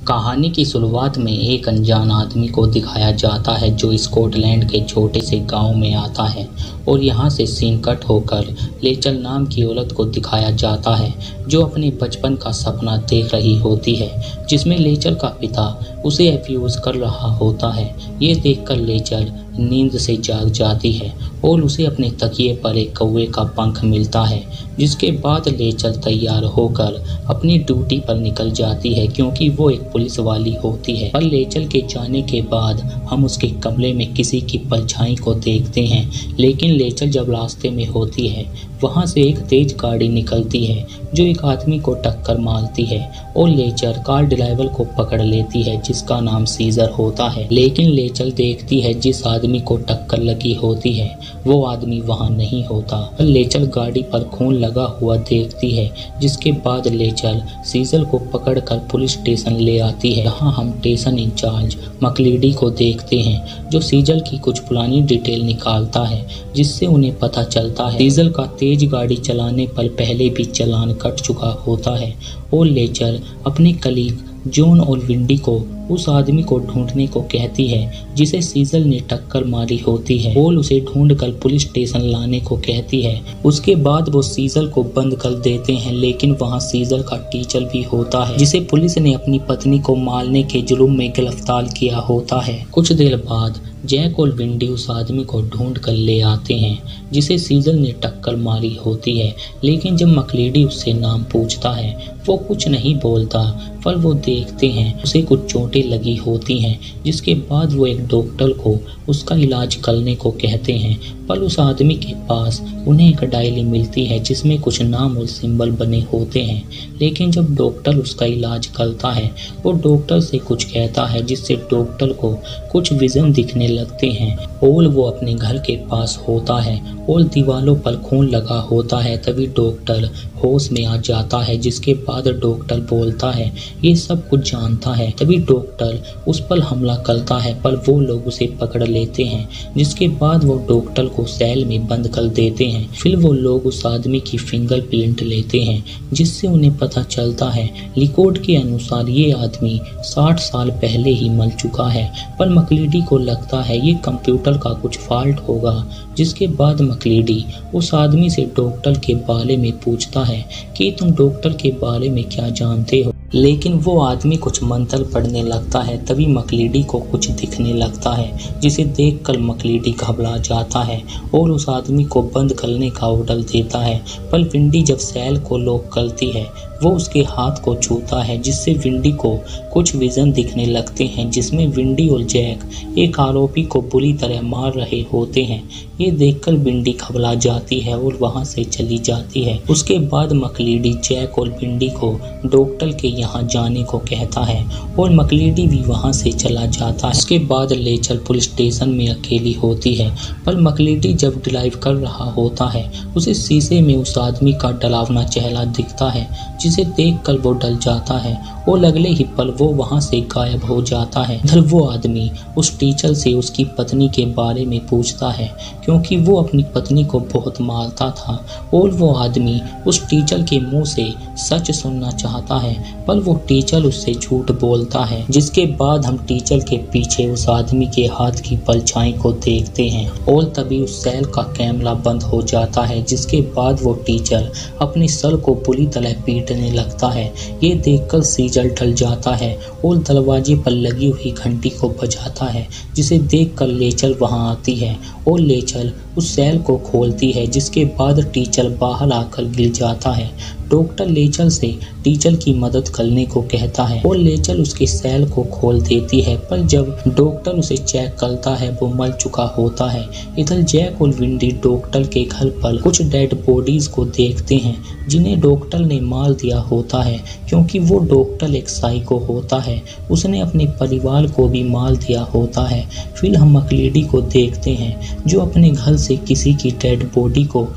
कहानी की शुरुआत में एक अनजान आदमी को दिखाया जाता है जो स्कॉटलैंड के छोटे से गांव में आता है और यहां से सीन कट होकर लेचल नाम की औरत को दिखाया जाता है जो अपने बचपन का सपना देख रही होती है जिसमें लेचल का पिता उसे अब्यूज कर रहा होता है। ये देखकर लेचल नींद से जाग जाती है और उसे अपने तकिए पर एक कौवे का पंख मिलता है, जिसके बाद लेचल तैयार होकर अपनी ड्यूटी पर निकल जाती है क्योंकि वो एक पुलिस वाली होती है। पर लेचल के जाने के बाद हम उसके कमरे में किसी की परछाई को देखते हैं, लेकिन लेचल जब रास्ते में होती है वहां से एक तेज गाड़ी निकलती है जो एक आदमी को टक्कर मारती है और लेचल कार ड्राइवर को पकड़ लेती है जिसका नाम सीजर होता है। लेकिन लेचल देखती है जिस आदमी को टक्कर लगी होती है वो आदमी वहां नहीं होता। लेचल गाड़ी पर खून लगा हुआ देखती है, जिसके बाद लेचल सीजर को पकड़कर पुलिस स्टेशन ले आती है। यहाँ हम स्टेशन इंचार्ज मकलीडी को देखते हैं जो सीजर की कुछ पुरानी डिटेल निकालता है जिससे उन्हें पता चलता है सीजर का तेज गाड़ी चलाने पर पहले भी चालान कट चुका होता है और लेचल अपने कलीग जॉन और विंडी को उस आदमी को ढूंढने को कहती है जिसे सीजर ने टक्कर मारी होती है और उसे ढूंढकर पुलिस स्टेशन लाने को कहती है। उसके बाद वो सीजर को बंद कर देते हैं, लेकिन वहां सीजर का टीचर भी होता है जिसे पुलिस ने अपनी पत्नी को मारने के जुर्म में गिरफ्तार किया होता है। कुछ देर बाद जैक और विंडी उस आदमी को ढूंढ कर ले आते हैं जिसे सीजर ने टक्कर मारी होती है, लेकिन जब मकलीडी उससे नाम पूछता है वो कुछ नहीं बोलता। पर वो देखते हैं उसे कुछ चोटें लगी होती हैं, जिसके बाद वो एक डॉक्टर को उसका इलाज करने को कहते हैं। पर उस आदमी के पास उन्हें एक डायरी मिलती है जिसमें कुछ नाम और सिंबल बने होते हैं, लेकिन जब डॉक्टर उसका इलाज करता है वो डॉक्टर से कुछ कहता है जिससे डॉक्टर को कुछ विजन दिखने लगते हैं और वो अपने घर के पास होता है और दीवारों पर खून लगा होता है। तभी डॉक्टर होश में आ जाता है, जिसके बाद डॉक्टर बोलता है ये सब कुछ जानता है। तभी डॉक्टर उस पर हमला करता है पर वो लोग उसे पकड़ लेते हैं, जिसके बाद वो डॉक्टर को सेल में बंद कर देते हैं। फिर वो लोग उस आदमी की फिंगरप्रिंट लेते हैं जिससे उन्हें पता चलता है रिकॉर्ड के अनुसार ये आदमी 60 साल पहले ही मर चुका है। पर मकलीडी को लगता है ये कंप्यूटर का कुछ फॉल्ट होगा, जिसके बाद मकलीडी उस आदमी से डॉक्टर के बारे में पूछता है कि तुम डॉक्टर के बारे में क्या जानते हो, लेकिन वो आदमी कुछ मंत्र पढ़ने लगता है। तभी मकलीडी को कुछ दिखने लगता है जिसे देखकर मकलीडी घबरा जाता है और उस आदमी को बंद करने का ऑर्डर देता है। पर विंडी जब सेल को लॉक करती है वो उसके हाथ को छूता है, जिससे विंडी को कुछ विजन दिखने लगते हैं जिसमें विंडी और जैक एक आरोपी को बुरी तरह मार रहे होते हैं। ये देखकर विंडी घबरा जाती है और वहां से चली जाती है। उसके बाद मकलीडी जैक और विंडी को डॉक्टर के यहाँ जाने को कहता है और मकलीडी भी वहां से चला जाता है। उसके बाद लेचल पुलिस स्टेशन में अकेली होती है, पर मकलीडी जब ड्राइव कर रहा होता है उसे शीशे में उस आदमी का डरावना चेहरा दिखता है, जिसे देखकर वो डर जाता है और अगले ही पल वो वहां से गायब हो जाता है। इधर वो आदमी उस टीचर से उसकी पत्नी के बारे में पूछता है क्योंकि वो अपनी पत्नी को बहुत मारता था और वो आदमी उस टीचर के मुंह से सच सुनना चाहता है, पर वो टीचर उससे झूठ बोलता है। जिसके बाद हम टीचर के पीछे उस आदमी के हाथ की परछाई को देखते हैं और तभी उस सेल का कैमरा बंद हो जाता है, जिसके बाद वो टीचर अपने सर को बुरी तरह पीटने लगता है। ये देखकर सीजर डर जाता है और दरवाजे पर लगी हुई घंटी को बजाता है, जिसे देखकर लेचल वहां आती है और लेचल उस सेल को खोलती है, जिसके बाद टीचर बाहर आकर गिर जाता है। डॉक्टर लेचल से टीचर की मदद करने को कहता है और लेचल उसके सेल को खोल देती है, पर जब डॉक्टर उसे चेक करता है वो मर चुका होता है। इधर जैक और विंडी डॉक्टर के घर पर कुछ डेड बॉडीज को देखते हैं जिन्हें डॉक्टर ने मार दिया होता है, क्योंकि वो डॉक्टर एक साइको होता है, उसने अपने परिवार को भी मार दिया होता है। फिर हम मकलीडी को देखते हैं जो अपने घर से किसी की डेड बॉडी को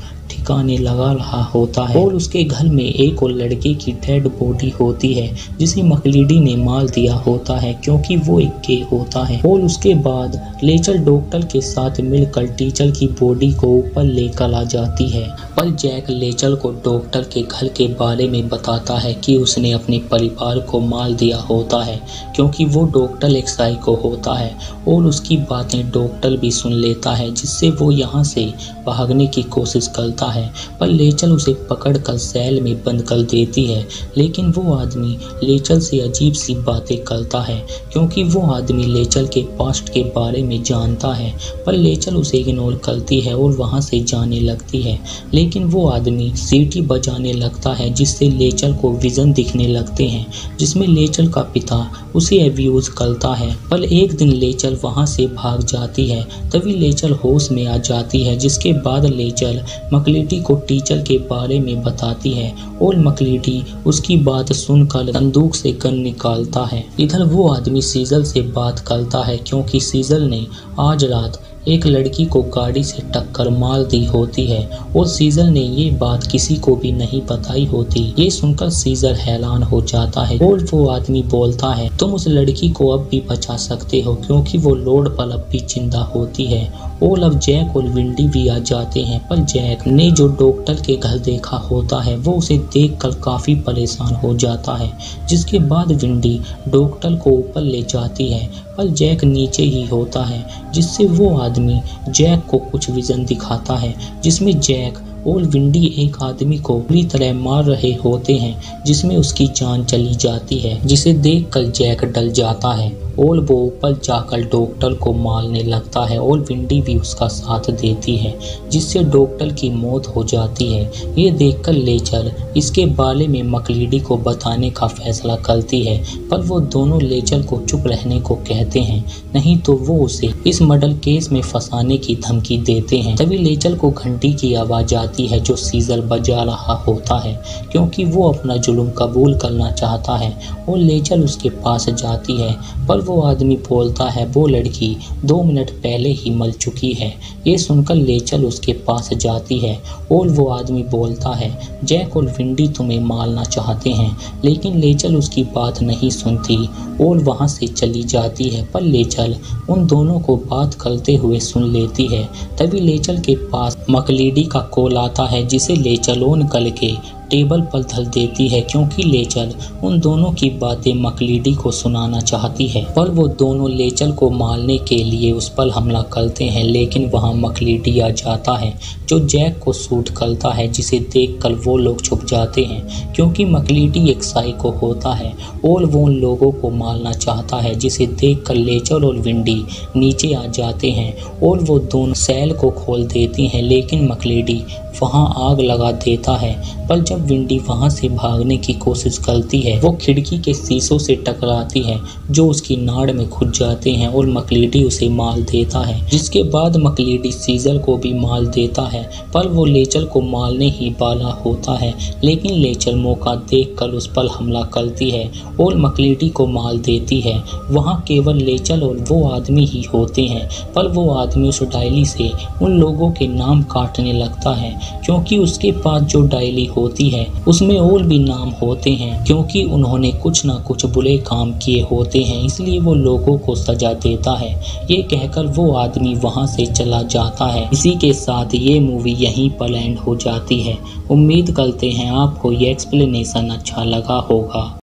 ठिकाने लगा रहा होता है और उसके घर में एक और लड़के की डेड बॉडी होती है जिसे मकलीडी ने मार दिया होता है क्योंकि वो एक गे होता है। और उसके बाद लेचल डॉक्टर के साथ मिलकर टीचर की बॉडी को ऊपर लेकर आ जाती है। पर जैक लेचल को डॉक्टर के घर के बारे में बताता है कि उसने अपने परिवार को मार दिया होता है क्योंकि वो डॉक्टर एक साइको होता है और उसकी बातें डॉक्टर भी सुन लेता है, जिससे वो यहाँ से भागने की कोशिश करता है। पर लेचल उसे पकड़कर सेल में बंद कर देती है, लेकिन वो आदमी लेचल से अजीब सी बातें करता है क्योंकि वो आदमी लेचल के पास्ट के बारे में जानता है। पर लेचल उसे इग्नोर करती है और वहाँ से जाने लगती है, लेकिन वो आदमी सीटी बजाने लगता है जिससे लेचल को विजन दिखने लगते हैं जिसमें लेचल का पिता उसे अब्यूज करता है। पर एक दिन लेचल वहाँ से भाग जाती है, तभी लेचल होश में आ जाती है, जिसके बाद लेचल मकलीडी को टीचर के बारे में बताती है और मकलीडी उसकी बात सुनकर संदूक से गन निकालता है। इधर वो आदमी सीजल से बात करता है क्योंकि सीजल ने आज रात एक लड़की को गाड़ी से टक्कर मार दी होती है और सीजल ने ये बात किसी को भी नहीं बताई होती। ये सुनकर सीजल हैरान हो जाता है और वो आदमी बोलता है, तुम उस लड़की को अब भी बचा सकते हो क्योंकि वो लोड पर अब भी जिंदा होती है। और अब जैक और विंडी भी आ जाते हैं, पर जैक ने जो डॉक्टर के घर देखा होता है वो उसे देखकर काफी परेशान हो जाता है, जिसके बाद विंडी डॉक्टर को ऊपर ले जाती है पर जैक नीचे ही होता है, जिससे वो आदमी जैक को कुछ विजन दिखाता है जिसमें जैक और विंडी एक आदमी को पूरी तरह मार रहे होते हैं जिसमें उसकी जान चली जाती है, जिसे देखकर जैक डर जाता है और वो ऊपर जाकर डॉक्टर को मारने लगता है और विंडी भी उसका साथ देती है जिससे डॉक्टर की मौत हो जाती है। ये देखकर लेचल इसके बारे में मकलीडी को बताने का फैसला करती है, पर वो दोनों लेचल को चुप रहने को कहते हैं, नहीं तो वो उसे इस मर्डर केस में फंसाने की धमकी देते हैं। तभी लेचल को घंटी की आवाज आती है जो सीजल बजा रहा होता है क्योंकि वो अपना जुल्म कबूल करना चाहता है और लेचल उसके पास जाती है, पर वो आदमी बोलता है वो लड़की 2 मिनट पहले ही मर चुकी है। ये सुनकर लेचल उसके पास जाती है और वो आदमी बोलता है जैक और विंडी तुम्हें मारना चाहते हैं, लेकिन लेचल उसकी बात नहीं सुनती और वहाँ से चली जाती है। पर लेचल उन दोनों को बात करते हुए सुन लेती है। तभी लेचल के पास मकलीडी का कॉल आता है जिसे लेचल ऑन करके टेबल पर धर देती है क्योंकि लेचल उन दोनों की बातें मकलीडी को सुनाना चाहती है। पर वो दोनों लेचल को मारने के लिए उस पर हमला करते हैं, लेकिन वहाँ मकलीडी आ जाता है जो जैक को शूट करता है, जिसे देखकर वो लोग छुप जाते हैं क्योंकि मकलीडी एक साइको होता है और वो उन लोगों को मारना चाहता है, जिसे देखकर लेचल और विंडी नीचे आ जाते हैं और वो दोनों सेल को खोल देती हैं, लेकिन मकलीडी वहाँ आग लगा देता है। पर जब विंडी वहाँ से भागने की कोशिश करती है वो खिड़की के शीशों से टकराती है जो उसकी नाड़ में घुस जाते हैं और मकलीडी उसे मार देता है, जिसके बाद मकलीडी सीजल को भी मार देता है। पर वो लेचल को मारने ही वाला होता है, लेकिन लेचल मौका देखकर उस पर हमला करती है और मकलीडी को मार देती है। वहाँ केवल लेचल और वो आदमी ही होते हैं, पर वो आदमी उस डायरी से उन लोगों के नाम काटने लगता है क्योंकि उसके पास जो डायरी होती है उसमें और भी नाम होते हैं क्योंकि उन्होंने कुछ ना कुछ बुरे काम किए होते हैं, इसलिए वो लोगों को सजा देता है। ये कहकर वो आदमी वहाँ से चला जाता है। इसी के साथ ये मूवी यहीं पर एंड हो जाती है। उम्मीद करते हैं आपको ये एक्सप्लेनेशन अच्छा लगा होगा।